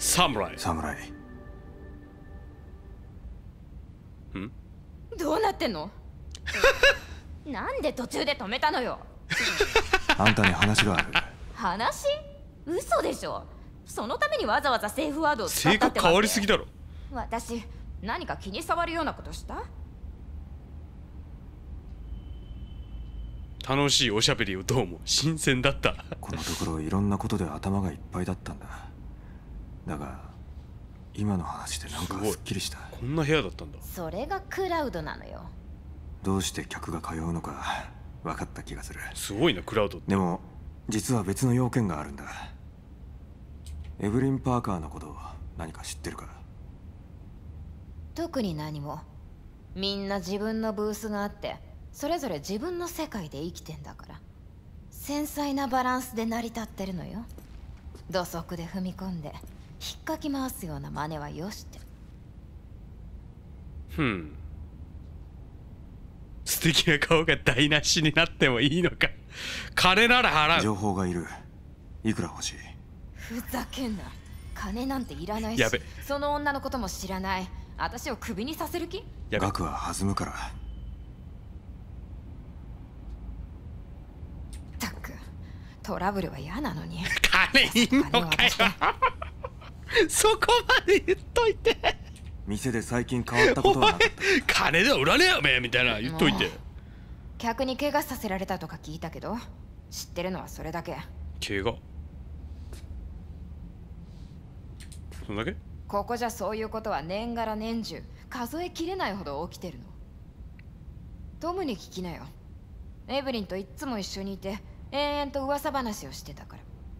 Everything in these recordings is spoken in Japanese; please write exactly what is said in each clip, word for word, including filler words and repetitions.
侍。 侍。 ん？ どうなってんの？なんで途中で止めたのよ。 あんたに話がある。 話？嘘でしょ。そのためにわざわざセーフワードを使性ったってわけ。 格変わりすぎだろ。 私何か気に障るようなことした？ 楽しいおしゃべりをどうも新鮮だった。 このところいろんなことで頭がいっぱいだったんだ。だが今の話でなんかすっきりした。 こんな部屋だったんだ。 それがクラウドなのよ。 どうして客が通うのか分かった気がする。 すごいなクラウドって。 でも実は別の要件があるんだ。エブリン・パーカーのこと何か知ってるか？ 特に何も。みんな自分のブースがあってそれぞれ自分の世界で生きてんだから、繊細なバランスで成り立ってるのよ。土足で踏み込んで引っかき回すような真似はよして。 ふん。素敵な顔が台無しになってもいいのか。金なら払う。 情報がいる。いくら欲しい？ ふざけんな。金なんていらないし、 やべ、 その女のことも知らない。私をクビにさせる気？ やべ、 額は弾むから。 ったくトラブルは嫌なのに。 金いんのかよ。そこまで言っといて。 店で最近変わったことはなかった？ 金では売らねえよめみたいな言っといて。 客に怪我させられたとか聞いたけど、知ってるのはそれだけ。 怪我？そんだけ？ ここじゃそういうことは年がら年中数えきれないほど起きてるの。トムに聞きなよ。エブリンといっつも一緒にいて延々と噂話をしてたから。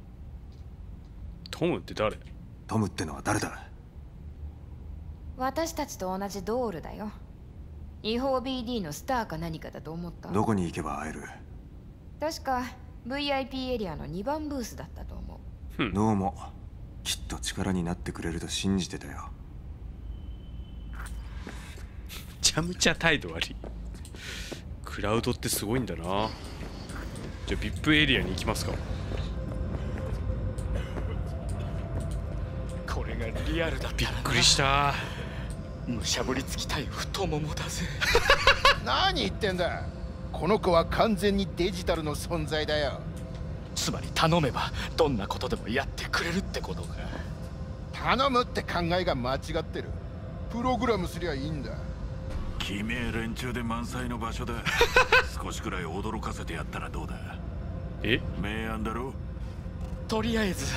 トムって誰？ トムってのは誰だ？ 私たちと同じドールだよ。違法 ビーディー のスターか何かだと思った？ どこに行けば会える？ 確か ブイアイピー エリアのにばんブースだったと思う。 どうもきっと力になってくれると信じてたよ。 むちゃむちゃ態度悪い。クラウドってすごいんだな。じゃあ ブイアイピー エリアに行きますか。 これがリアルだったらな。 びっくりした。 むしゃぶりつきたい太ももだぜ。 何言ってんだ。この子は完全にデジタルの存在だよ。 つまり頼めばどんなことでもやってくれるってことか。 頼むって考えが間違ってる。プログラムすりゃいいんだ。 きめえ連中で満載の場所だ。少しくらい驚かせてやったらどうだ？ え？ 明暗だろ？ とりあえず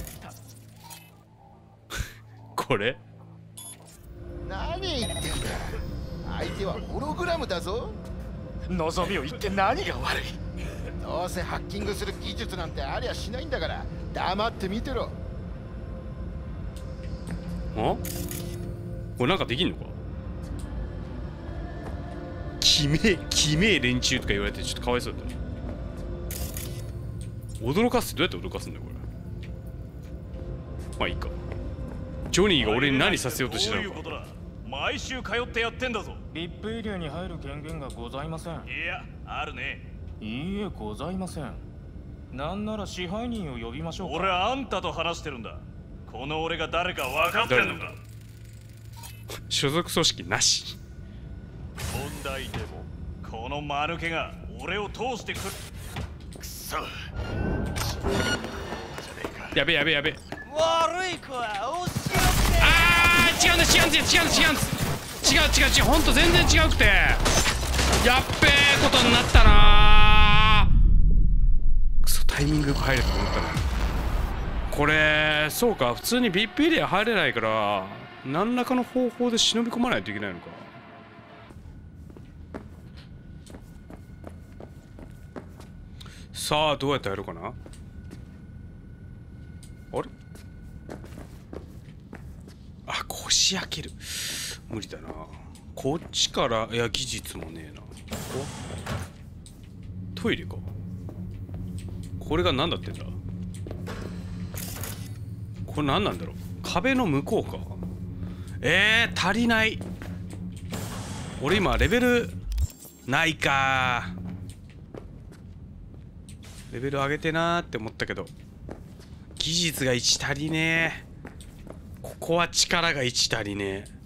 これ？ 何言ってんだ。相手はホログラムだぞ。 望みを言って何が悪い？ どうせハッキングする技術なんてありゃしないんだから黙って見てろ。 あ？これなんかできんのか？きめえ、きめえ連中とか言われてちょっとかわいそうだった。驚かすってどうやって驚かすんだよこれ。まあいいか。ジョニーが俺に何させようとしてたのか。 毎週通ってやってんだぞ。 ブイアイピー エリアに入る権限がございません。 いや、あるね。 いいえ、ございません。なんなら支配人を呼びましょうか。 俺はあんたと話してるんだ。この俺が誰か分かってるのか？ 所属組織なし。 問題でもこの間抜けが俺を通してくる。くそ。 やべやべやべ。 悪い子は押し寄せ。 あー違うんです違うんです違うんです違うんです違う違う違う、ほんと全然違うくて、やっべえことになったなー。クソタイミングよく入れたと思ったな。これそうか、普通に ブイアイピー エリア入れないから何らかの方法で忍び込まないといけないのか。さあどうやってやるかな。あれ、あ、腰開ける無理だな。こっちから、いや技術もねえな。トイレか。これが何だってんだ。これ何なんだろう。壁の向こうか。えー、足りない。俺今レベルないか。レベル上げてなーって思ったけど技術がいち足りねえ。 ここは力がいち足りねえ。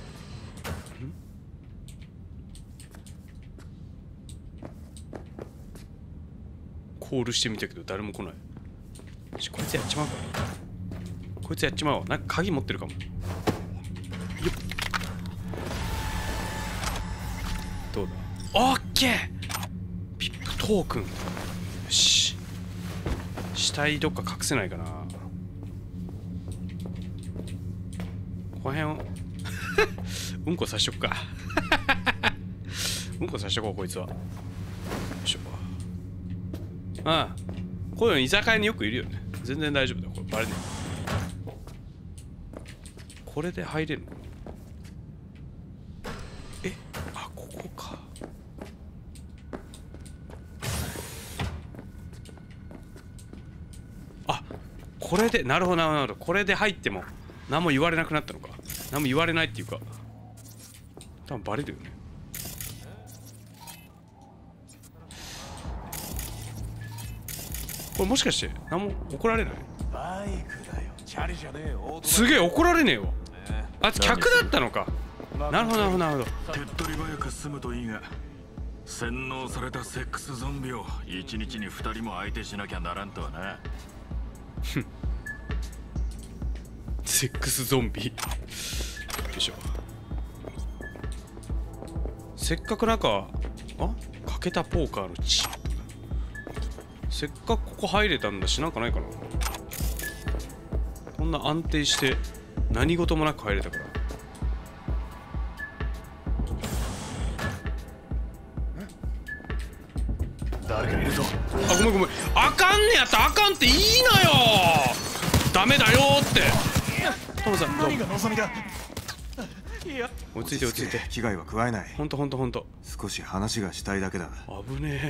コールしてみたけど誰も来ない。よし、こいつやっちまうか。こいつやっちまうわ。なんか鍵持ってるかも。よっ、どうだ。オッケー。ピップトークン。よし、死体どっか隠せないかな。この辺をうんこさしとくかうんこさしとこう、こいつは。よいしょ。ああ、こういうの居酒屋によくいるよね。全然大丈夫だ。これバレねえ。これで入れるの？え、あ、ここか。あ、これで、なるほどなるほど。これで入っても何も言われなくなったのか。何も言われないっていうか、多分バレるよね。これもしかして何も怒られない？ バイクだよ。チャリじゃねえよ。 すげえ怒られねえよ。あいつ客だったのか。なるほどなるほどなるほど。 手っ取り早く済むといいが、洗脳されたセックスゾンビを一日に二人も相手しなきゃならんとはな。 セックスゾンビ。よいしょ。せっかくなんか、あ、欠けたポーカーのチップ。せっかくここ入れたんだし、なんかないかな。こんな安定して何事もなく入れたから。 誰かいるぞ。 あ、ごめんごめん。あかんねやったらあかんっていいなよ。ダメだよって。トムさん、 何が望みだ。いや、 落ち着いて落ち着いて。 危害は加えない。 ほんとほんとほんと。 少し話がしたいだけだ。 危ね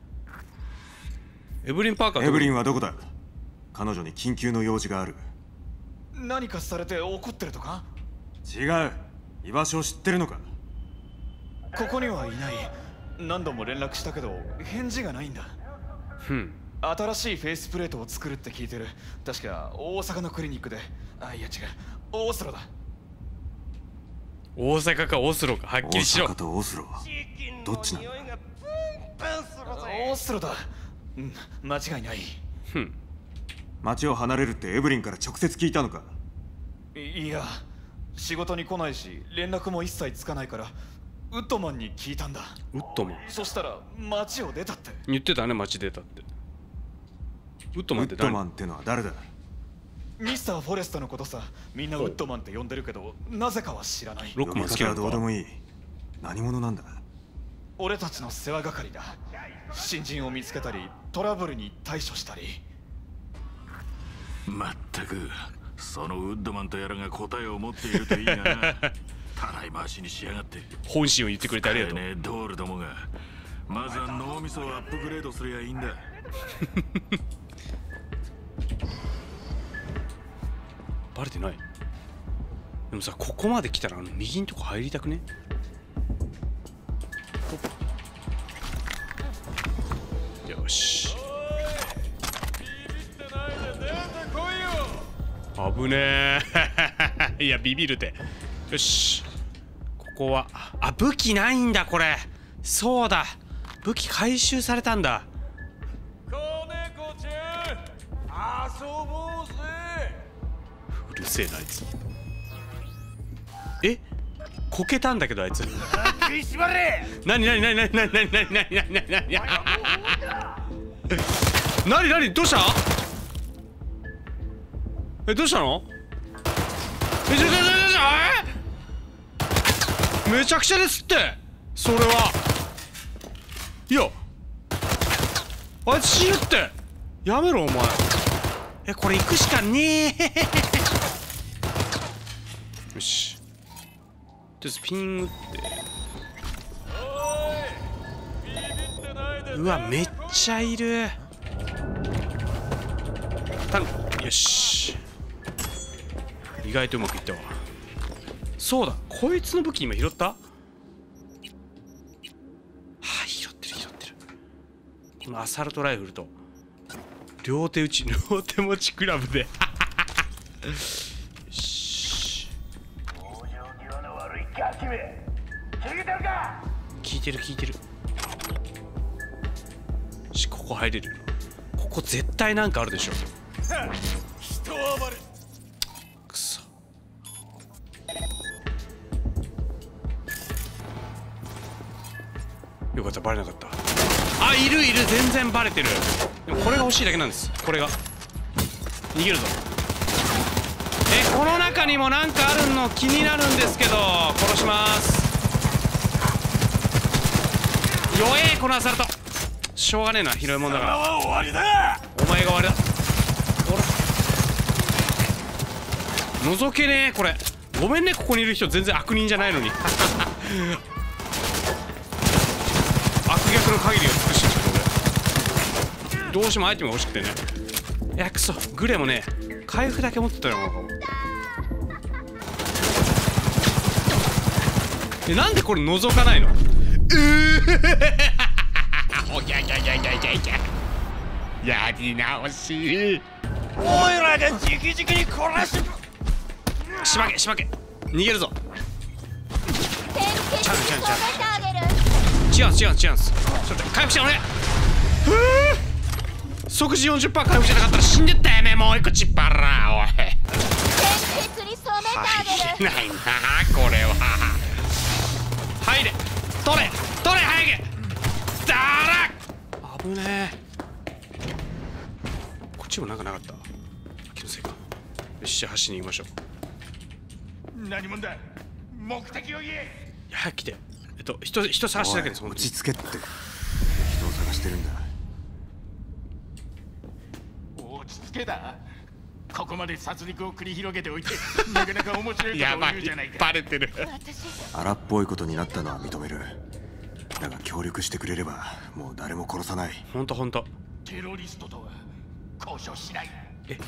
え。エブリン・パーカー。 エブリンはどこだ？彼女に緊急の用事がある。 何かされて怒ってるとか？ 違う。居場所を知ってるのか？ ここにはいない。何度も連絡したけど返事がないんだ。 ふん。 新しいフェイスプレートを作るって聞いてる。確か大阪のクリニックで。あ、いや違う、オスロだ。 大阪かオスロかはっきりしろ。 大阪とオスロどっちなんだ？ オスロだ。うん、間違いない。 ふん。 町を離れるってエブリンから直接聞いたのか？ いいや、仕事に来ないし連絡も一切つかないからウッドマンに聞いたんだ。 ウッドマン。 そしたら町を出たって。 言ってたね、町出たって。ウッドマンってウッドマンってのは誰だ？ ミスターフォレストのことさ。みんなウッドマンって呼んでるけどなぜかは知らない。 ロックマン好きなのか？ 呼び方はどうでもいい。何者なんだ？ 俺たちの世話係だ。新人を見つけたりトラブルに対処したり。 まったく、そのウッドマンとやらが答えを持っているといいがな。たらい回しにしやがって。 本心を言ってくれてありがとう。 ねえドールどもが、まずは脳みそをアップグレードすりゃいいんだ。バレてない。でもさ、ここまで来たらあの右のとこ入りたくね？よし。危ねえ。いやビビるて。よし、ここはあ、武器ないんだこれ。そうだ、武器回収されたんだ。 子猫ちゃん遊ぼうぜ。 うるせえなあいつ。え、こけたんだけどあいつ。なになになになになになになになになになになになに、どうした？え、どうしたの？え、ちょちょちょちょ、え？めちゃくちゃですってそれは。いや、あいつ死ぬって。やめろお前。え、これ行くしかねえ。よし、とりあえずピン打って。うわ、めっちゃいる。頼む。よし、意外とうまくいったわ。そうだ、こいつの武器今拾った？はあ、拾ってる拾ってる。このアサルトライフルと両手打ち両手持ちクラブで。よし、 聞いてる聞いてる。し、ここ入れる。ここ絶対なんかあるでしょ。 人は暴れ。 くそ。よかった、バレなかった。あ、いるいる、全然バレてる。でもこれが欲しいだけなんです。これが逃げるぞ。え、この中にもなんかあるの気になるんですけど、殺します。弱え、このアサルト。しょうがねえな、拾いもんだから。 終わりだ。 お前が終わりだ。ほら覗けねえ、これ。ごめんね、ここにいる人全然悪人じゃないのに。悪逆の限りを尽くしてる俺。どうしてもアイテムが欲しくてね。いや、くそ、グレもね、回復だけ持ってたよ。え、なんでこれ覗かないの？うーおぎゃぎゃぎゃぎゃぎゃぎゃ。やり直し。 お前らが直々に殺す。 しばけしばけ。逃げるぞ。ちゃうちゃうちゃう。違う違う違うんす。ちょっと回復しておね。ふぅ。即時 よんじゅっパーセント 回復じゃなかったら死んでったよね。もう一個ちっぱらおい。入れないなこれは。入れ取れ取れ早くだら危ねえ。こっちもなんかなかった。気のせいか。よし、走りに行きましょう。 何者だ。目的を言え。 いや、早く来て。えっと人人探しだけです。 落ち着けって人を探してるんだ。 落ち着けだ。ここまで殺戮を繰り広げておいてなかなか面白いことを言うじゃないか。 バレてる。 荒っぽいことになったのは認める。だが協力してくれればもう誰も殺さない。 ほんとほんと。 テロリストとは交渉しない。 え、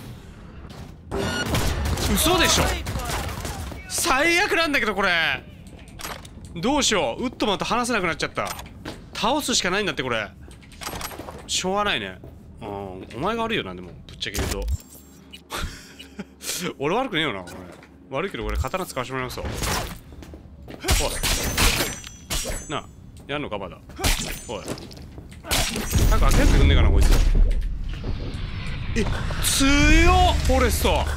嘘でしょ。最悪なんだけどこれ。どうしよう。ウッドマンと話せなくなっちゃった。倒すしかないんだってこれ。しょうがないね。うん、お前が悪いよな。でもぶっちゃけ言うと俺悪くねえよな。俺悪いけど俺刀使わせてもらいますわ。おいなあ、やんのかまだ。おい早く開けてくんねえかなこいつ。え、強っフォレスト。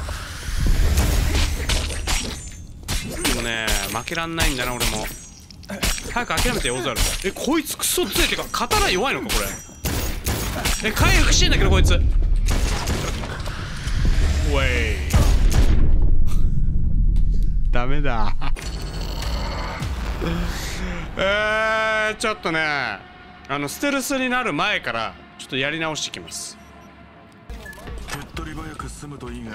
でもね、負けらんないんだな俺も。早く諦めてよオズワルド。え、こいつクソ強いってか刀弱いのかこれ。え、回復してんだけどこいつ。おいダメだえー、ちょっとね、あのステルスになる前からちょっとやり直してきます。 手っ取り早く進むといいが。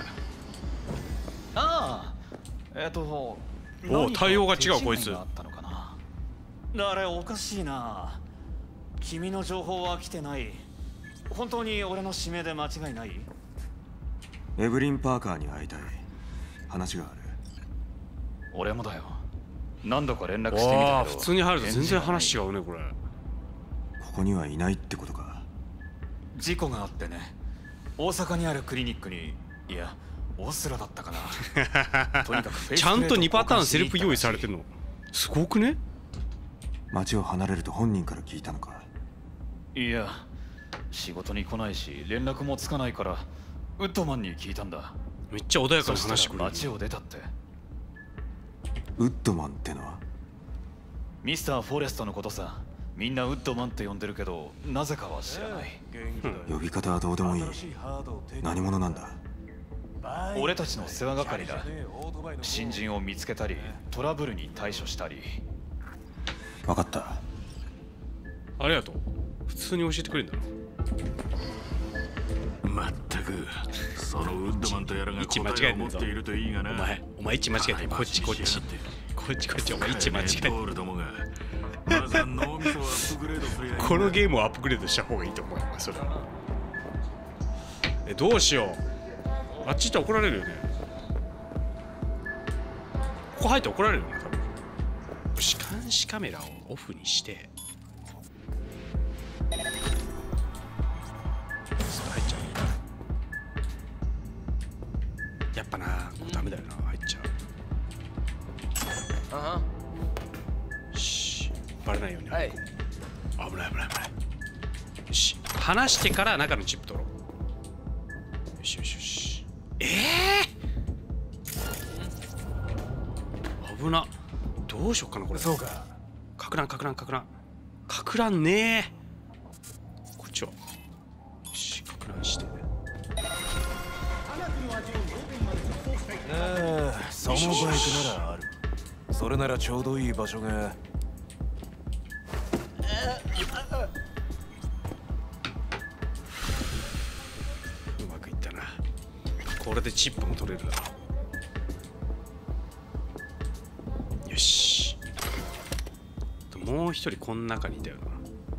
ああ、えっとおお、対応が違うこいつ。 あったのかな。あれおかしいな。君の情報は来てない。本当に俺の指名で間違いない？ エブリン・パーカーに会いたい。話がある。 俺もだよ。何度か連絡してみたけど。 普通に入ると全然話違うねこれ。 ここにはいないってことか。 事故があってね。大阪にあるクリニックに、いやオスラだったかな。とにかくフェイスプレートちゃんとにパターンセルフ用意されてるのすごくね。 街を離れると本人から聞いたのか。 いや仕事に来ないし連絡もつかないからウッドマンに聞いたんだ。 めっちゃ穏やかな話してくれる。 街を出たって。 ウッドマンってのはミスター・フォレストのことさ。みんなウッドマンって呼んでるけどなぜかは知らない。 呼び方はどうでもいい。何者なんだ。 俺たちの世話係だ。新人を見つけたりトラブルに対処したり。 分かった。 ありがとう。普通に教えてくれるんだな。 まったくそのウッドマンとやらが答えを持っているといいがな。 お前お前位置間違えてこっちこっちこっちこっち。お前位置間違えて。このゲームをアップグレードした方がいいと思うよそれは。え、どうしよう。あっち行って怒られるよね。ここ入って怒られるよね多分。よし、監視カメラをオフにしてちょっと入っちゃう。やっぱな、ここダメだよな、入っちゃう。 あバレないように。はい、危ない危ない危ない。よし、離してから中のチップ取ろう。よしよしよし。ええー、危な。どうしよっかなこれ。 そうか。 かく乱かく乱かく乱かく乱ねえ。こっちは。よし、かく乱して。 ああ、そのバイクならある。それならちょうどいい場所が。 うまくいったな。これでチップも取れるだろう。よし。もう一人この中にいたよな。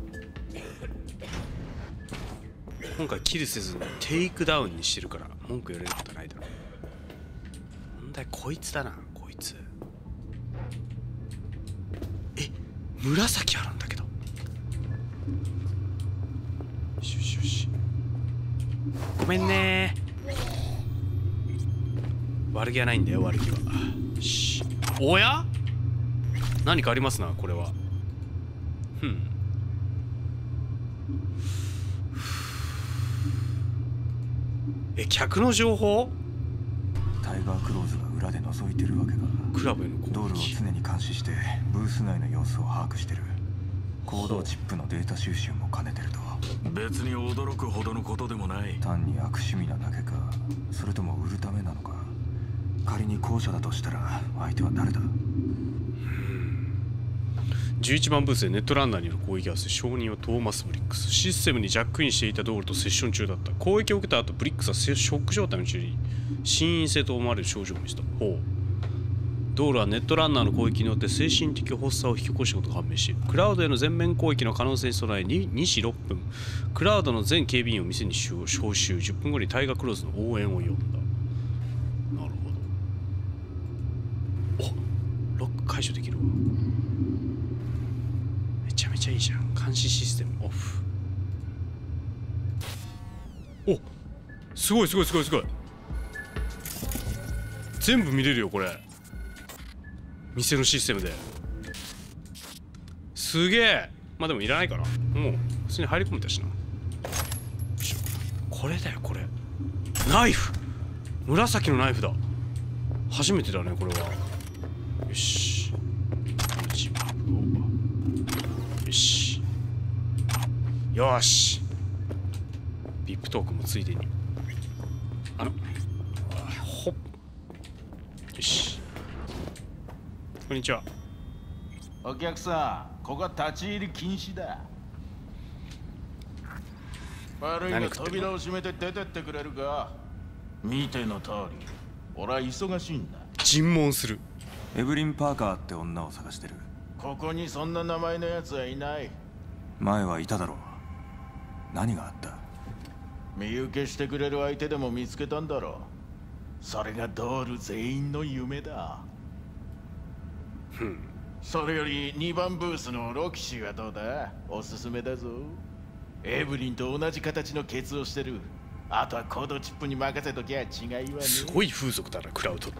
今回キルせずにテイクダウンにしてるから文句言われることはないだろう。問題こいつだな、こいつ。え、紫あるんだけど。よしよしよし。ごめんねー。悪気はないんだよ、悪気は。よし。おや？何かありますな、これは。ふん。え、客の情報？ タイガークローズが裏で覗いてるわけか。 クラブへの攻撃。 道路を常に監視してブース内の様子を把握してる。行動チップのデータ収集も兼ねてると。 別に驚くほどのことでもない。 単に悪趣味なだけか、それとも売るためなのか。仮に後者だとしたら相手は誰だ。 じゅういちばんブースでネットランナーによる攻撃が発生。証人はトーマス・ブリックス。システムにジャックインしていた道路とセッション中だった。攻撃を受けた後、ブリックスはショック状態のうちに心因性と思われる症状を見せた。ほう。道路はネットランナーの攻撃によって精神的発作を引き起こしたことが判明し、クラウドへの全面攻撃の可能性に備えににしろっぷん、クラウドの全警備員を店に招集。じゅっぷんごにタイガークローズの応援を呼んだ。なるほど。お、ロック解除できるわ。めちゃめちゃいいじゃん。監視システムオフ。お、すごいすごいすごいすごい。全部見れるよこれ。店のシステムですげえ。まあでもいらないかな。もう普通に入り込めたしな。よいしょ。これだよこれ。ナイフ。紫のナイフだ。初めてだねこれは。よし。ジップを。よし。よし。ビップトークもついでに。あの。ほっ。よし。こんにちは。 お客さん、ここは立ち入り禁止だ。悪いが扉を閉めて出てってくれるか。見ての通り、俺は忙しいんだ。 尋問する。 エブリン・パーカーって女を探してる。 ここにそんな名前のやつはいない。 前はいただろう。何があった？ 身請けしてくれる相手でも見つけたんだろう。それがドール全員の夢だ。 ふん。 それよりにばんブースのロキシーはどうだ？おすすめだぞ。エブリンと同じ形のケツをしてる。あとはコードチップに任せときゃ違いはね。 すごい風俗だなクラウドって。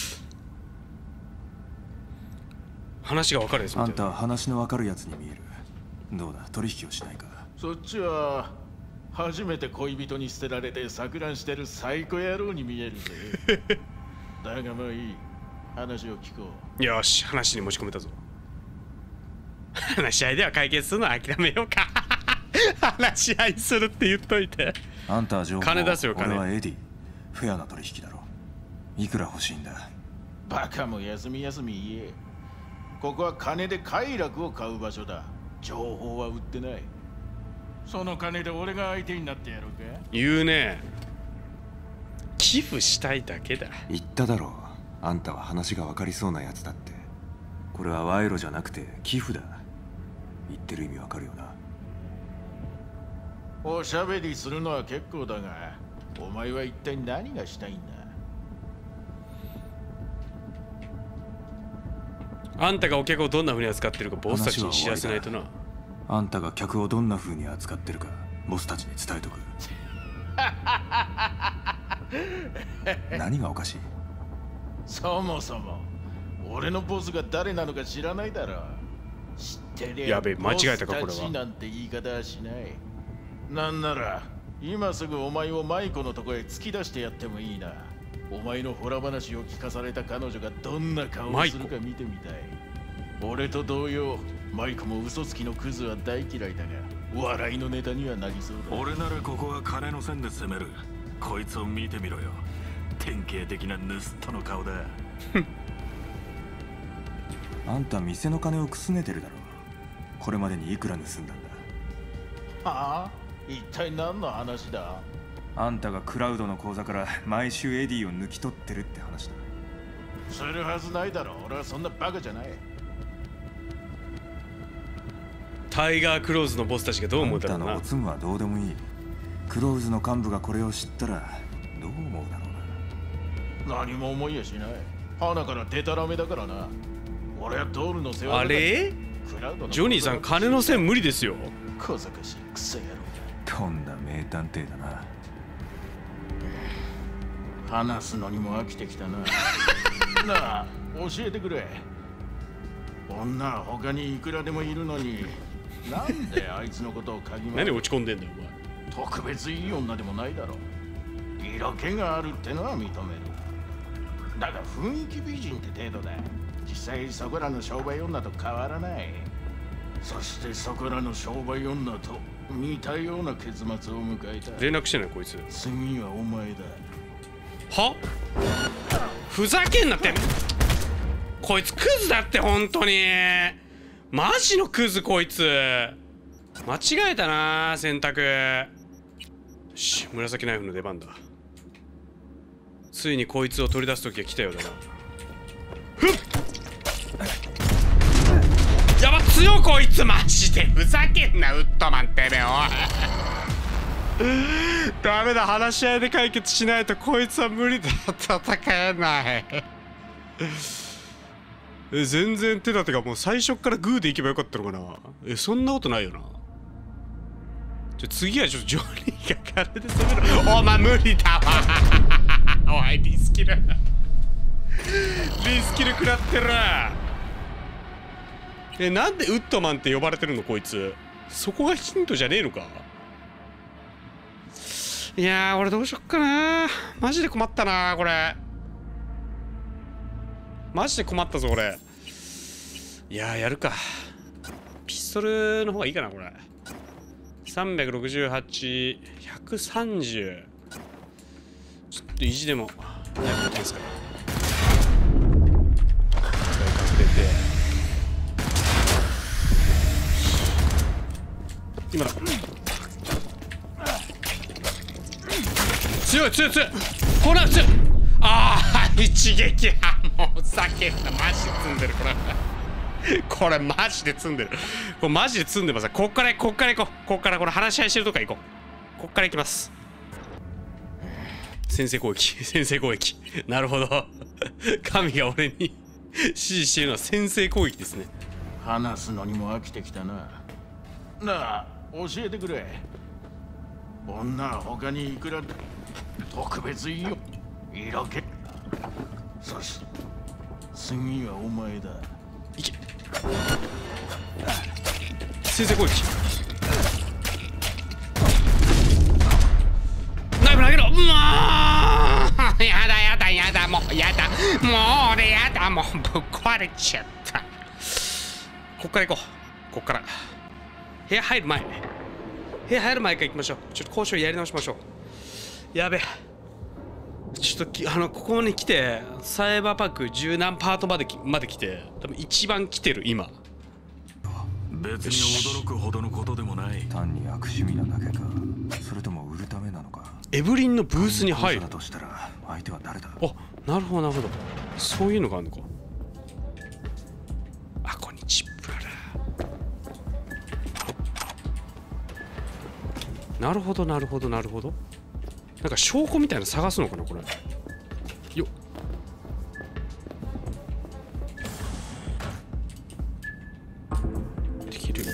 話が分かるやつみたいな。 あんたは話の分かるやつに見える。どうだ、取引をしないか。 そっちは初めて恋人に捨てられて錯乱してるサイコ野郎に見えるぜ。だがまあいい。話を聞こう。よし、話に持ち込めたぞ。話し合いでは解決するのは諦めようか。話し合いするって言っといて。 あんたは情報。 金出すよ金。 俺はエディ。フェアな取引だろ。いくら欲しいんだ。 バカも休み休み言え。ここは金で快楽を買う場所だ。情報は売ってない。その金で俺が相手になってやろうか。 言うね。寄付したいだけだ。 言っただろう。あんたは話が分かりそうなやつだって。これは賄賂じゃなくて寄付だ。言ってる意味わかるよな。 おしゃべりするのは結構だが、お前は一体何がしたいんだ。 あんたがお客をどんな風に扱ってるかボスたちに知らせないとな。 あんたが客をどんな風に扱ってるかボスたちに伝えとく。何がおかしい？ そもそも俺のボスが誰なのか知らないだろ。知ってりゃやべえ間違えたかこれはボスたちなんて言い方はしない。なんなら今すぐお前をマイコのとこへ突き出してやってもいいな。お前のホラ話を聞かされた彼女がどんな顔をするか見てみたい。俺と同様、マイコも嘘つきのクズは大嫌いだが、笑いのネタにはなりそうだ。 俺ならここは金の線で攻める。こいつを見てみろよ。典型的な盗人の顔だ。 あんた店の金をくすねてるだろ。これまでにいくら盗んだんだ。 はあ、一体何の話だ。 あんたがクラウドの口座から毎週エディを抜き取ってるって話だ。 するはずないだろ。俺はそんなバカじゃない。 タイガークローズのボスたちがどう思うだろうな。 あんたのおつむはどうでもいい。クローズの幹部がこれを知ったらどう思うだろうな。 何も思いやしない。花からデタラメだからな。俺はドールの世話あれジョニーさん金の線無理ですよ。 小賢しいクソ野郎だ。とんだ名探偵だな。 話すのにも飽きてきたな。なあ、教えてくれ。女は他にいくらでもいるのに、なんであいつのことを嗅ぎ回る。 何落ち込んでんだよお前。 特別いい女でもないだろう。色気があるってのは認める。だが雰囲気美人って程度だ。実際そこらの商売女と変わらない。そしてそこらの商売女と似たような結末を迎えた。 連絡してないこいつ。 次はお前だ。 はふざけんなって。こいつクズだって本当に。マジのクズこいつ。間違えたな選択。よし紫ナイフの出番だ。ついにこいつを取り出す時が来たようだな。ふっやば強こいつマジでふざけんなウッドマンてめえおい。ダメだ話し合いで解決しないとこいつは無理だ。戦えないえ全然手立てがもう最初からグーでいけばよかったのかな。えそんなことないよな。じゃ次はちょっとジョニーが金で攻めろ。お前無理だわおいリスキルリスキル食らってる。えなんでウッドマンって呼ばれてるのこいつ。そこがヒントじゃねえのか。いやー俺どうしよっかな。マジで困ったなこれ。マジで困ったぞ俺。いやーやるか。ピストルの方がいいかなこれ。さんびゃくろくじゅうはち、ひゃくさんじゅう。ちょっと意地でもナイフ持ってますから隠れて今だ。強い強い強い。これは強い。ああ一撃はもうふざけんな。マジで積んでるこれこれマジで積んでる。これマジで積んでます。こっからこっから行こう。こっからこれ話し合いしてるとか行こう。こっから行きます。先制攻撃先制攻撃なるほど神が俺に指示しているのは先制攻撃ですね。 話すのにも飽きてきたな。なあ教えてくれ。女は他にいくら特別いいよ色気。そして次はお前だ。 いけ先制攻撃。ナイフ投げろ。うわーやだやだやだもうやだもう俺やだもうぶっ壊れちゃった。こっから行こう。こっから部屋入る前部屋入る前から行きましょう。ちょっと交渉やり直しましょう。やべえちょっときあのここに来てサイバーパーク十何パートまできまで来て多分一番来てる今。 別に驚くほどのことでもない。 単に悪趣味なだけか、それとも売るためなのか。 エブリンのブースに入るだとしたら相手は誰だ。 あ、なるほどなるほど。そういうのがあるのか。あ、こんにちは。なるほどなるほどなるほど。なんか証拠みたいなの探すのかなこれ。よっ。できる。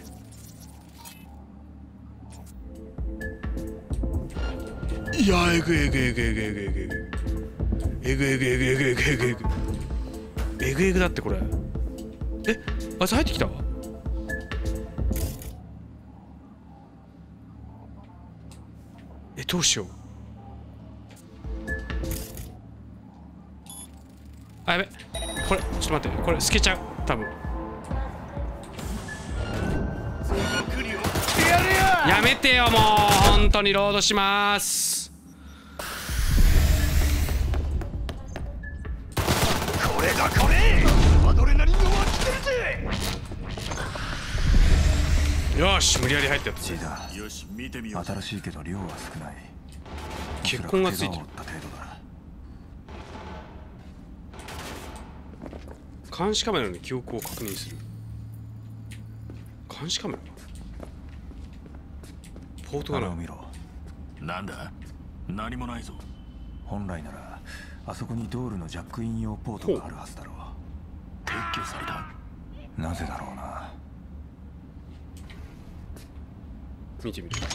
いやえぐえぐえぐえぐえぐえぐえぐえぐえぐえぐえぐえぐえぐえぐえぐえぐだってこれ。え、あいつ入ってきたわ。 どうしよう。あ、やべ、これちょっと待って、これ透けちゃう多分。やめてよもう、本当にロードします。 これだこれ、アドレナリンが湧きてるぜ。 よし、無理やり入ったやつ。 血だ。 よし、見てみよう。 新しいけど量は少ない。 血痕がついてる。 おそらく怪我を負った程度だ。 監視カメラの記憶を確認する。監視カメラ、ポートがない。 を見ろ。 なんだ、何もないぞ。 本来ならあそこにドールのジャックイン用ポートがあるはずだろう。 撤去された。 なぜだろうな。 見てみる。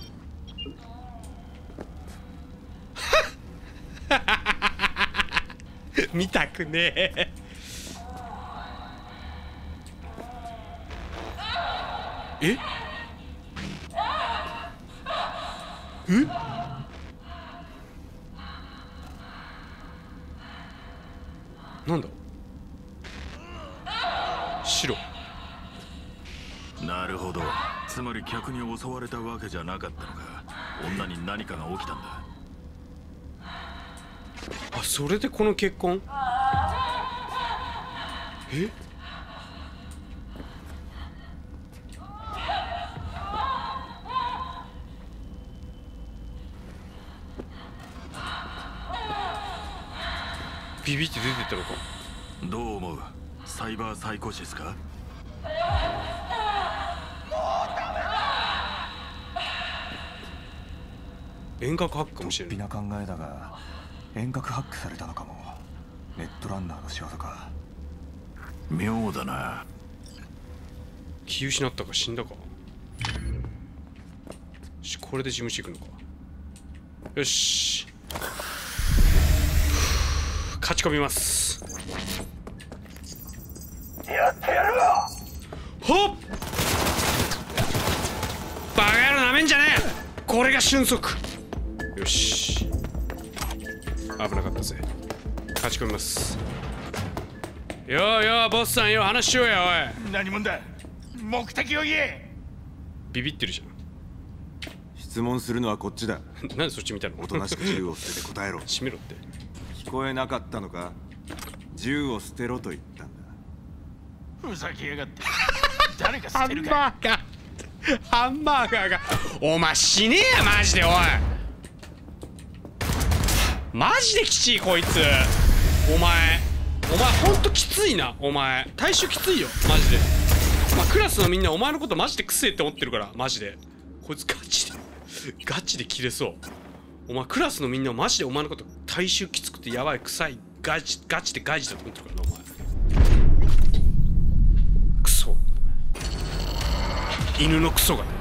見たくねえ。え？え？なんだ？白。 なるほど。つまり客に襲われたわけじゃなかったのか。女に何かが起きたんだ。 あ、それでこの結婚？え？ビビって出てったのか。 どう思う？サイバーサイコシスか？ 遠隔ハックかもしれない。 突飛な考えだが遠隔ハックされたのかも。ネットランナーの仕業か。 妙だな。 気失ったか死んだか。よし、これで事務所行くのか。よし、勝ち込みます。 やってやるわ。 ほっ、バカ野郎なめんじゃねえ。これが俊足。よし、危なかったぜ。勝ち込みます。よーよーボスさんよ、話しようや。おい、 何者だ。目的を言え。 ビビってるじゃん。 質問するのはこっちだ。 なんでそっち見たの？ おとなしく銃を捨てて答えろ。 閉めろって。 聞こえなかったのか。銃を捨てろと言ったんだ。 ふざけやがって。誰か捨ハンてるか。 バーガーハンバーガーがお前死ねえやマジで。おいマジできちいこいつ。お前お前ほんときついな。お前対処きついよマジで。まあ、クラスのみんなお前のことマジでくせえって思ってるからマジで。こいつガチでガチで切れそう。お前クラスのみんなマジでお前のこと体臭きつくてやばい臭いガチガチでガチだと思ってるからなお前。クソ犬のクソが。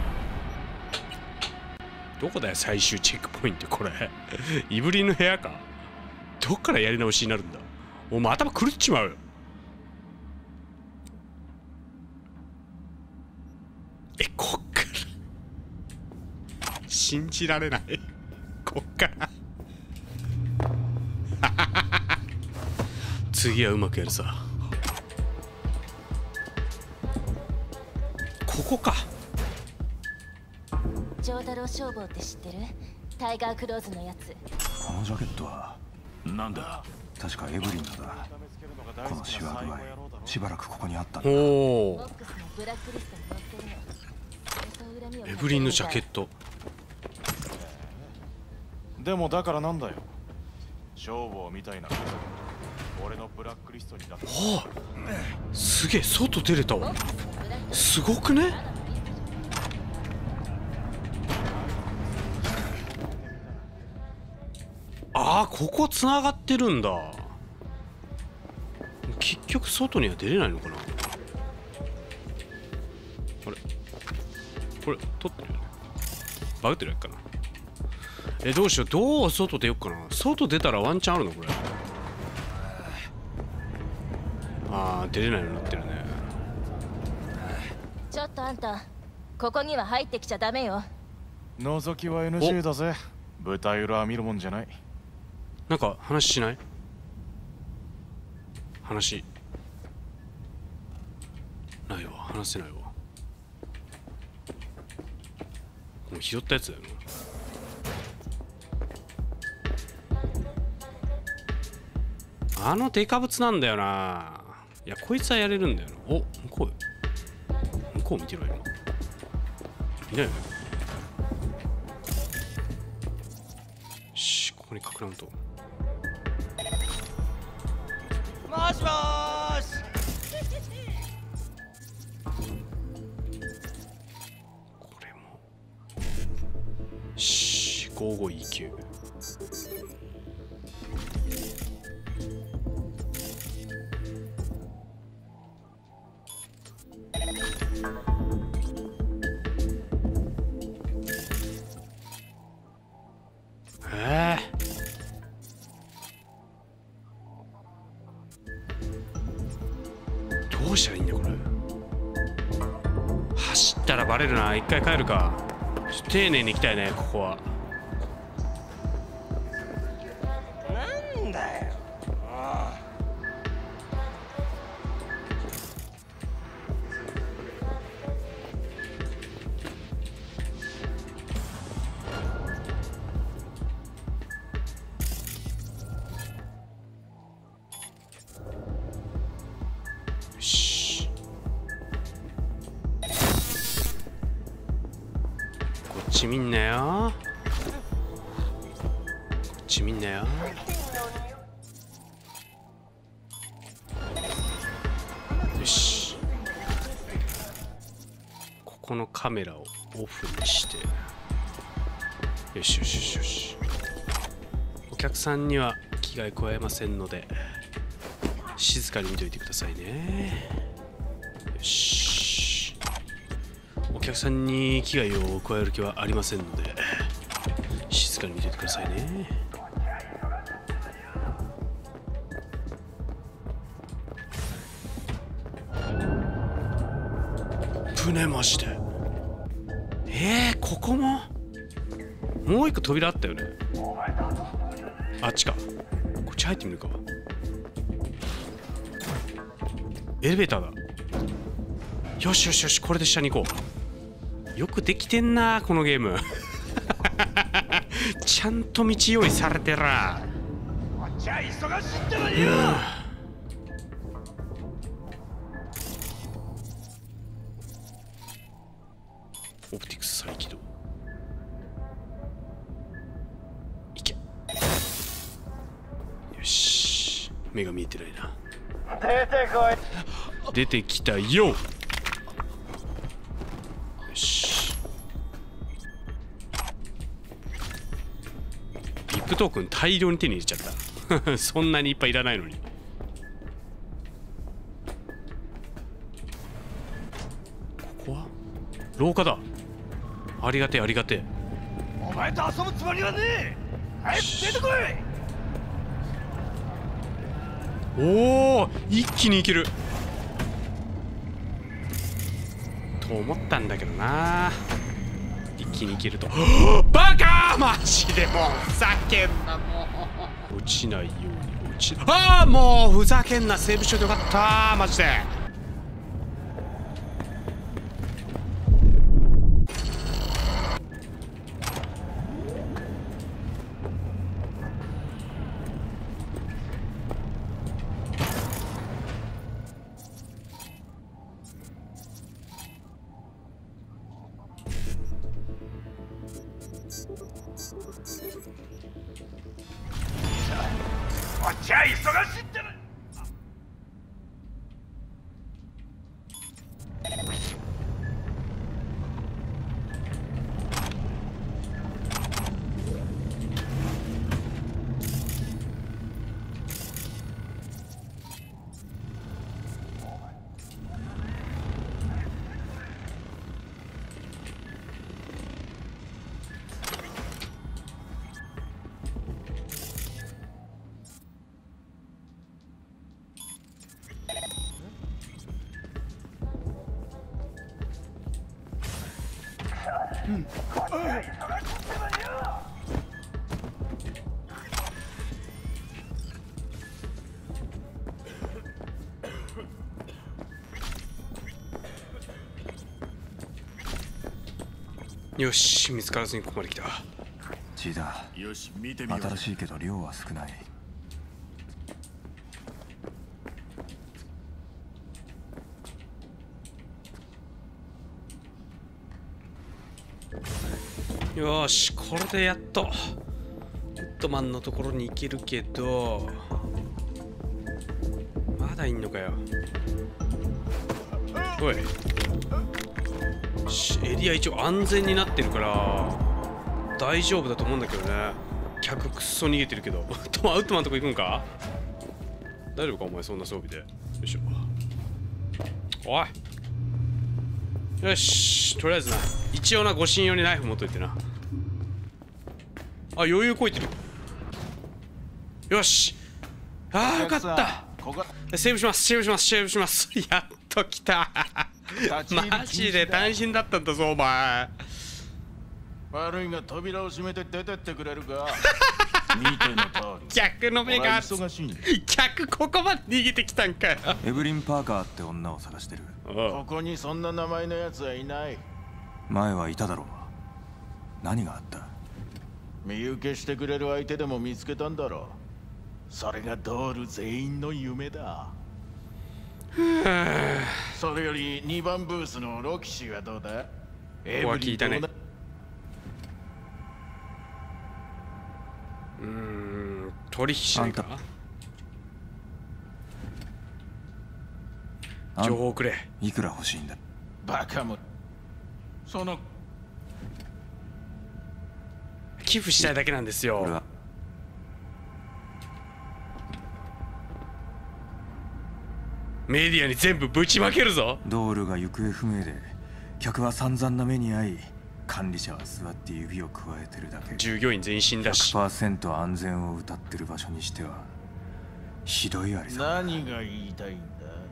どこだよ最終チェックポイント。これいぶりの部屋か。どっからやり直しになるんだ。お前頭狂っちまうよ。え、こっから信じられない。こっから次はうまくやるさ。ここか。 長太郎消防って知ってる？タイガークローズのやつ。 このジャケットはなんだ。 確かエブリンのだ。このシワ具合しばらくここにあったんだ。 おボおックスのブラックリストに載ってるの。それと恨みをエブリンのジャケット。 でもだからなんだよ。消防みたいな俺のブラックリストにだって。 おおすげえ外出れたわ。すごくね。ああここつながってるんだ。結局外には出れないのかな。あれこれ撮ってるよね。バグってるやつかな。えどうしよう。どう外出よっかな。外出たらワンチャンあるのこれ。ああ出れないようになってるね。 ちょっとあんた、ここには入ってきちゃダメよ。 覗きは エヌジー だぜ。 舞台裏は見るもんじゃない。 なんか話しない？話ないわ、話せないわ。もう拾ったやつだよな。あのデカブツなんだよな。いや、こいつはやれるんだよな。お、向こう向こう見てろよ。いないよね。よし、ここに隠らんと。 もしもーし。 これもし ごじゅうごイーキュー。ええどうしたらいいんだこれ。走ったらバレるな。一回帰るか。ちょっと丁寧に行きたいね、ここは。 なんだよ。ああ。 こっち見んなよ。こっち見んなよ。よし。ここのカメラをオフにして。よしよしよしよし。お客さんには危害加えませんので、静かに見といてくださいね。よし。お客さんに危害を加える気はありませんので、静かに見ていてくださいね。船マジで。えー、ここももう一個扉あったよね。あっちか。こっち入ってみるか。エレベーターだ。よしよしよし、これで下に行こう。よくできてんなこのゲーム。ちゃんと道用意されてら。 こっちは忙しいってのによ。 オプティクス再起動。いけ。よし、目が見えてないな。 出てこい。 出てきたよ。よし。ビップトークン大量に手に入れちゃった。そんなにいっぱいいらないのに。ここは廊下だ。ありがてえありがてえ。 お前と遊ぶつもりはねえ。早く出てこい。 おお、一気にいけると思ったんだけどな。一気にいけると。バカーマジでもうふざけんな。もう落ちないように落ち。ああもうふざけんな。セーブしといてよかったマジで。 こっちは忙しいっての。 よし、見つからずにここまで来た。 血だ。 よし、見てみよう。 新しいけど量は少ない。 よし、これでやっとウッドマンのところに行けるけど、まだいんのかよ。おい、エリア一応安全になってるから大丈夫だと思うんだけどね。客くっそ逃げてるけど。とアウトマンのとこ行くんか。大丈夫かお前、そんな装備で。よいしょ。おい、よし、とりあえずな、一応な、護身用にナイフ持っといてな。あ、余裕こいてる。よし、あーよかった。セーブします、セーブします、セーブします。やっと来た。マジで単身だったんだぞお前。 悪いが扉を閉めて出てってくれるか。見ての通り。 客の目が忙しいんだ。 客ここまで逃げてきたんかよ。 エブリン・パーカーって女を探してる。 ここにそんな名前のやつはいない。 前はいただろう。何があった？ 見受けしてくれる相手でも見つけたんだろう。それがドール全員の夢だ。それよりにばんブースのロキシーはどうだ？エブリンと同じ。 うーん、取引しないか。情報くれ。 いくら欲しいんだ？ バカも。その寄付したいだけなんですよ。メディアに全部ぶちまけるぞ。 ドールが行方不明で客は散々な目に遭い、管理者は座って指をくわえてるだけ。 従業員全員死んだしひゃくパーセント 安全を謳ってる場所にしてはひどいありさま。 何が言いたいんだ？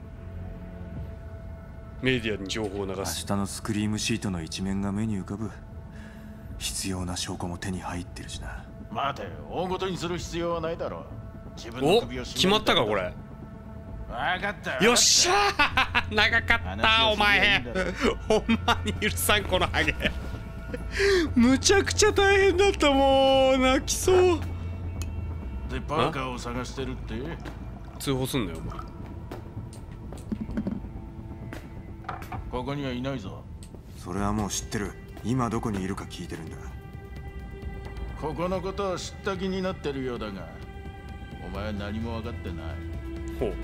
メディアに情報を流す。 明日のスクリームシートの一面が目に浮かぶ。必要な証拠も手に入ってるしな。 待て、大ごとにする必要はないだろう。自分のお、 首を絞める。 決まったかこれ。 分かった。 よっしゃー。長かったお前。ほんまに許さんこのハゲ。むちゃくちゃ大変だったもう。泣きそう。 でパーカーを探してるって？ 通報すんなよお前。 ここにはいないぞ。 それはもう知ってる。今どこにいるか聞いてるんだ。 ここのことを知った気になってるようだが、お前は何も分かってない。 ほう。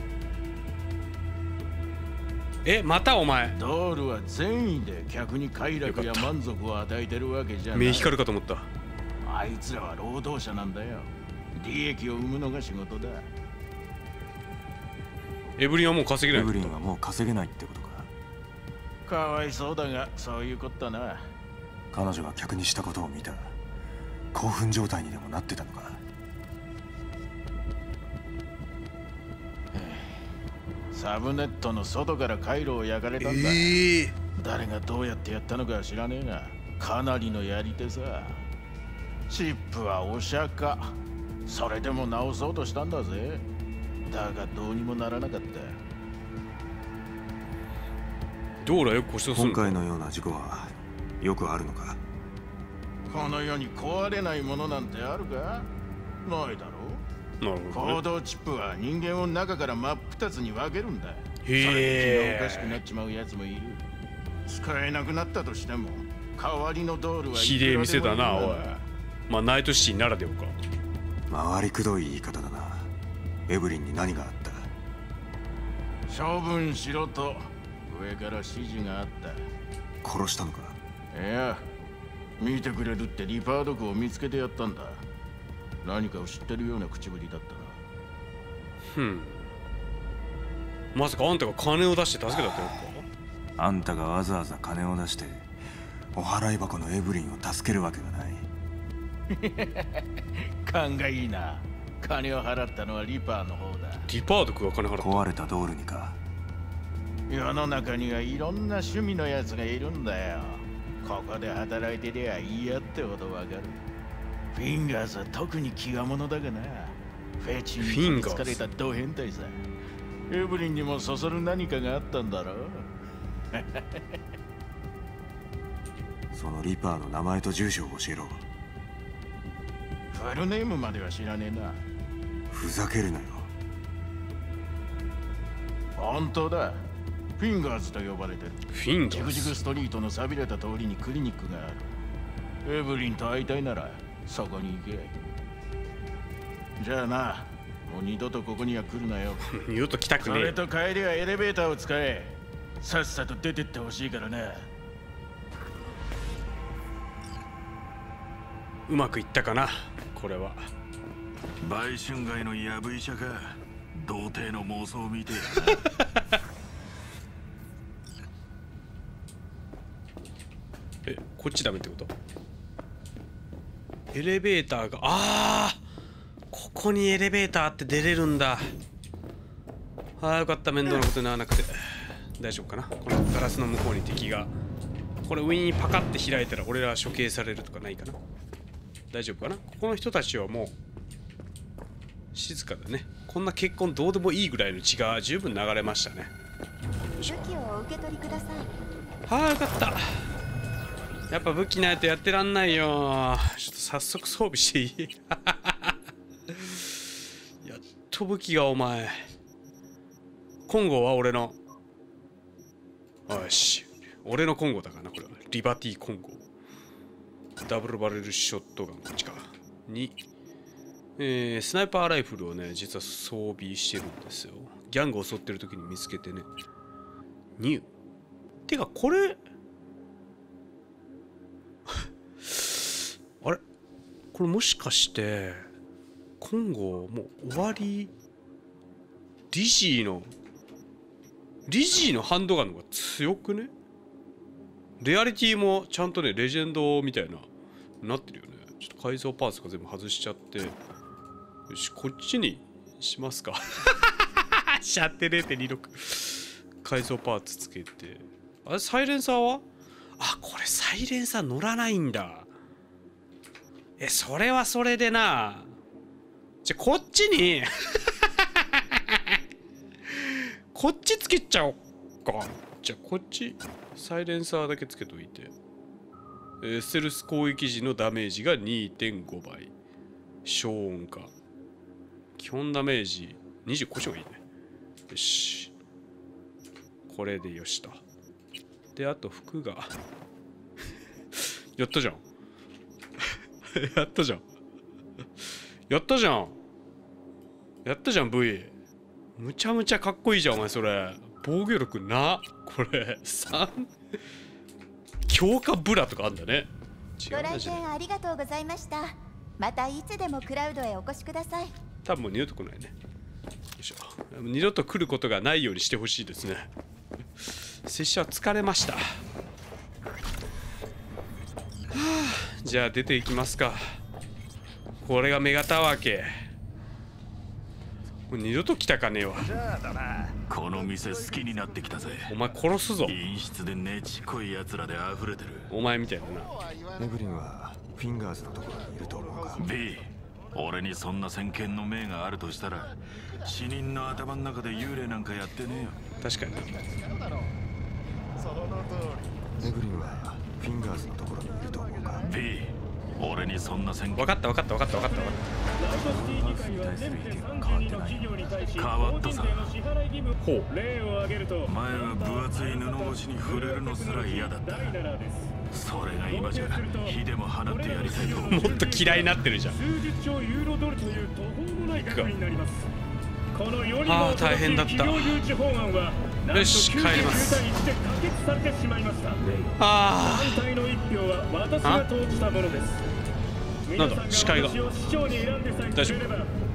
え、またお前。 ドールは善意で客に快楽や満足を与えてるわけじゃない。 目光るかと思った。 あいつらは労働者なんだよ。利益を生むのが仕事だ。 エブリンはもう稼げない。 エブリンはもう稼げないってことか。 かわいそうだが、そういうことだな。 彼女が客にしたことを見た。興奮状態にでもなってたのか。 サブネットの外から回路を焼かれたんだ、えー、誰がどうやってやったのか知らねえが、かなりのやり手さ。チップはお釈迦。それでも直そうとしたんだぜ。だがどうにもならなかった。 どうらよく故障するの？今回のような事故はよくあるのか？ この世に壊れないものなんてあるか？ないだろう。 なるほど、ね、 行動チップは人間を中から真っ二つに分けるんだ。 へそれで気がおかしくなっちまうやつもいる。使えなくなったとしても代わりのドールはいくらでもいるんだ。 ひでえ店だなおい。まあナイトシティならではか。 回りくどい言い方だな。エブリンに何があった？ 処分しろと上から指示があった。 殺したのか？ いや、見てくれるってリパードクを見つけてやったんだ。何かを知ってるような口ぶりだったな。 ふん。まさかあんたが金を出して助けたってのか？ あんたがわざわざ金を出してお払い箱のエブリンを助けるわけがない。 勘がいいな。金を払ったのはリパーの方だ。 リパードクが金払った？ 壊れたドールにか。 世の中にはいろんな趣味のやつがいるんだよ。ここで働いてりゃ嫌ってほどわかる。フィンガーズは特に気が物だがな。フェチに疲れたド変態さ。エブリンにもそそる何かがあったんだろう。 そのリパーの名前と住所を教えろ。 フルネームまでは知らねえな。 ふざけるなよ。 本当だ。フィンガーズと呼ばれてる。 フィンガーズ。 ジグジグストリートの寂れた通りにクリニックがある。エブリンと会いたいならそこに行け。じゃあな、もう二度とここには来るなよ。 二度と来たくねえ。 それと帰りはエレベーターを使え。さっさと出てってほしいからな。 うまくいったかな、これは。 売春街のやぶ医者か。童貞の妄想みてえな。 え、こっちダメってこと？エレベーターが、ああ、ここにエレベーターって出れるんだ。ああ、よかった、面倒なことにならなくて。大丈夫かな。このガラスの向こうに敵が。これ上にパカって開いたら俺ら処刑されるとかないかな。大丈夫かな。ここの人たちはもう静かだね。こんな結婚どうでもいいぐらいの血が十分流れましたね。 武器をお受け取りください。 はあ、よかった。やっぱ武器ないとやってらんないよ。ちょっと早速装備していい？やっと武器がお前。金剛は俺の。よし。俺の金剛だからな、これは。リバティ金剛。ダブルバレルショットガン、こっちか。に、えー、スナイパーライフルをね、実は装備してるんですよ。ギャングを襲ってる時に見つけてね。に、てか、これ、あれこれもしかして、今後もう終わり、リジーの、リジーのハンドガンの方が強くね？レアリティもちゃんとね、レジェンドみたいな、なってるよね。ちょっと改造パーツとか全部外しちゃって。よし、こっちにしますか。シャーテ れいてんにろく。改造パーツつけて。あれ、サイレンサーは？あ、これサイレンサー乗らないんだ。え、それはそれでな。じゃ、こっちに。こっちつけちゃおうか。じゃあこっちサイレンサーだけつけといて、えー、ステルス攻撃時のダメージが にてんご 倍、消音化、基本ダメージにじゅう、こっちがいいね。よし、これでよしと。で、あと服がやったじゃん。やったじゃん。やったじゃん。やったじゃん V。むちゃむちゃかっこいいじゃんお前。それ防御力な、これさん強化ブラとかあんだね。 ご来店ありがとうございました。またいつでもクラウドへお越しください。 多分もう二度と来ないね。よいしょ。二度と来ることがないようにしてほしいですね。拙者は疲れました。はあ、じゃあ出ていきますか。これがメガタワー系。もう二度と来たかねえわ。 この店好きになってきたぜ。 お前殺すぞ。 陰湿でねちっこい奴らで溢れてる。 お前みたいだな。 エブリンはフィンガーズのところにいると思うか？ B、 俺にそんな先見の明があるとしたら、死人の頭の中で幽霊なんかやってねえよ。 確かに。 エブリンはフィンガーズのところにいると思うか？ B、 俺にそんな先見。 分かった分かった分かった分かった分かった。 変わったさ。 ほう。 前は分厚い布越しに触れるのすら嫌だった。それが今じゃ火でも放ってやりたいと思う。 もっと嫌いになってるじゃん。ああ大変だった。よし帰ります。ああなんだ視界が大丈夫。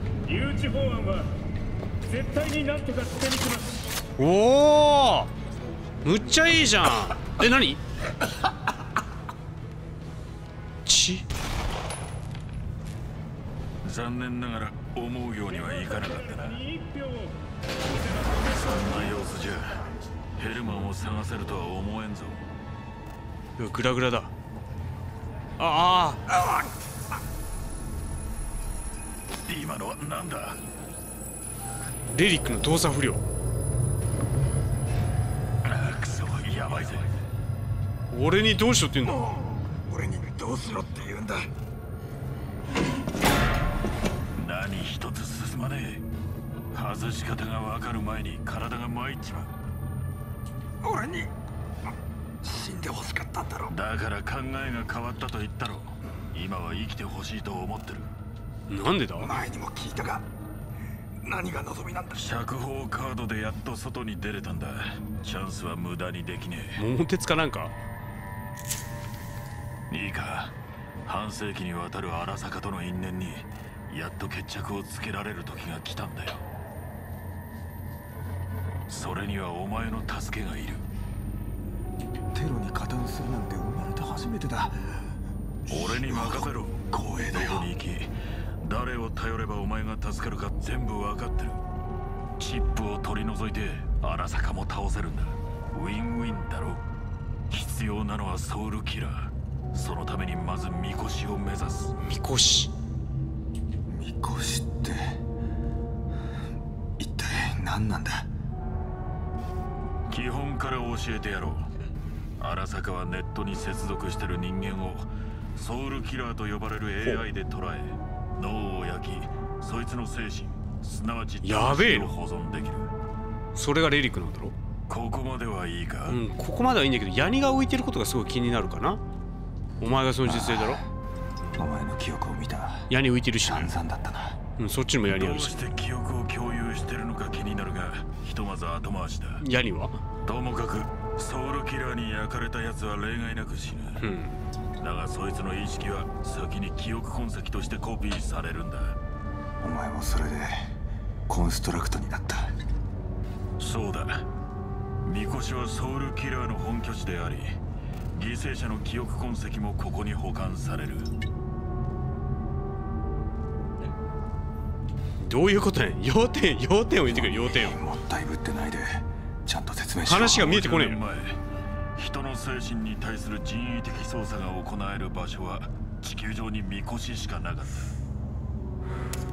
おおむっちゃいいじゃん。え何血。 残念ながら思うようにはいかなかったな。そんな様子じゃヘルマンを探せるとは思えんぞ。 グラグラだ。ああ今のはなんだ。 レリックの動作不良。 ああクソやばいぜ。 俺にどうしろって言うんだ。 俺にどうしろって言うんだ。何一つ進まねえ。外し方が分かる前に体が参っちまう。俺に死んでほしかったんだろ。だから考えが変わったと言ったろ。今は生きてほしいと思ってる。 なんでだ。 前にも聞いたが、何が望みなんだ。釈放カードでやっと外に出れたんだ。チャンスは無駄にできねえ。 桃鉄かなんか。 いいか、半世紀にわたる荒坂との因縁にやっと決着をつけられる時が来たんだよ。それにはお前の助けがいる。 テロに加担するなんて生まれて初めてだ。 俺に任せろ。 光栄だよ。 どこに行き誰を頼ればお前が助かるか全部分かってる。チップを取り除いて荒坂も倒せるんだ。ウィンウィンだろ。必要なのはソウルキラー。そのためにまずみこしを目指す。 みこしみこしって一体何なんだ。 基本から教えてやろう。荒坂はネットに接続してる人間をソウルキラーと呼ばれる エーアイ で捉え、脳を焼き、そいつの精神、すなわち魂を保存できる。 それがレリックなんだろ。 ここまではいいか。 うん、ここまではいいんだけど、ヤニが浮いてることがすごい気になるかな。お前がその実勢だろ。 お前の記憶を見た。 ヤニ浮いてるし、 散々だったな。 うん、そっちにもヤニあるし。 どうして記憶を共有してるのか気になるが、ひとまず後回しだ。 ヤニはともかくソウルキラーに焼かれたやつは例外なく死ぬ。うん、だがそいつの意識は先に記憶痕跡としてコピーされるんだ。 お前もそれでコンストラクトになった。 そうだ。みこしはソウルキラーの本拠地であり、犠牲者の記憶痕跡もここに保管される。 どういうことね。要点要点を言ってくれ。要点をもったいぶってないでちゃんと説明しろ。話が見えてこねえよ。 人の精神に対する人為的操作が行える場所は地球上にみこししかなかった。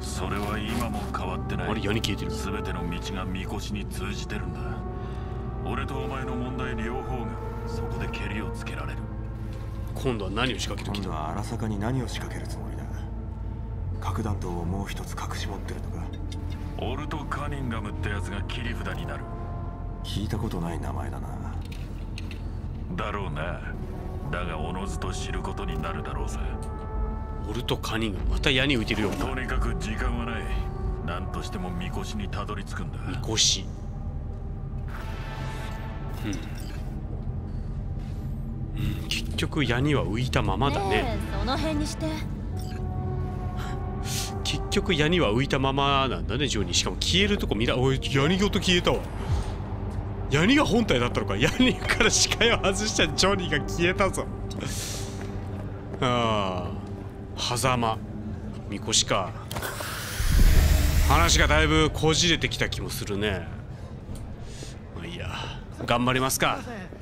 それは今も変わってない。 あれ、ヤニ消えてる。 全ての道がみこしに通じてるんだ。俺とお前の問題両方がそこでケリをつけられる。 今度は何を仕掛ける気だ。 今度は荒坂に何を仕掛けるつもりだ。核弾頭をもう一つ隠し持ってるのか。 オルト・カニンガムってやつが切り札になる。 聞いたことない名前だな。 だろうな。だがおのずと知ることになるだろうさ。 オルト・カニンガム、また矢に浮いてるよ。 とにかく時間はない。何としてもみこしにたどり着くんだ。 みこし。うん、うん、結局矢には浮いたままだね。 ねえ、その辺にして。 結局矢には浮いたままなんだね、ジョニー。しかも消えるとこ見ら、おい、矢にごと消えたわ。矢にが本体だったのか。矢にから視界を外したジョニーが消えたぞ。ああ、狭間みこしか。話がだいぶこじれてきた気もするね。まあいいや、頑張りますか。